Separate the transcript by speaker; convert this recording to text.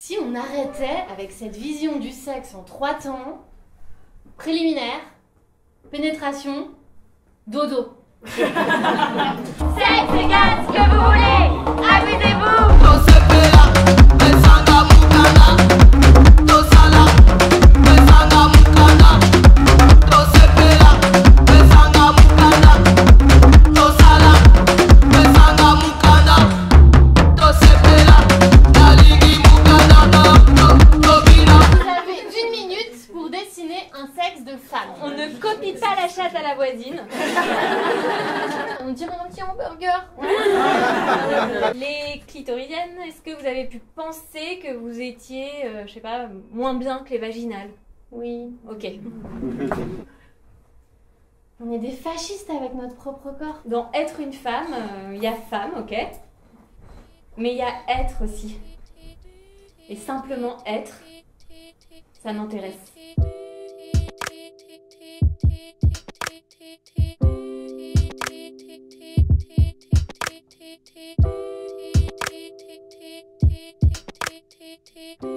Speaker 1: Si on arrêtait avec cette vision du sexe en 3 temps, préliminaire, pénétration, dodo.
Speaker 2: Sexe égale ce que vous voulez, amusez-vous.
Speaker 3: On ne copie pas la chatte à la voisine.
Speaker 1: On dirait un petit hamburger.
Speaker 3: Les clitoridiennes, est-ce que vous avez pu penser que vous étiez, je sais pas, moins bien que les vaginales?
Speaker 1: Oui.
Speaker 3: Ok.
Speaker 1: On est des fascistes avec notre propre corps.
Speaker 3: Dans être une femme, il y a femme, ok. Mais il y a être aussi. Et simplement être, ça m'intéresse.
Speaker 2: T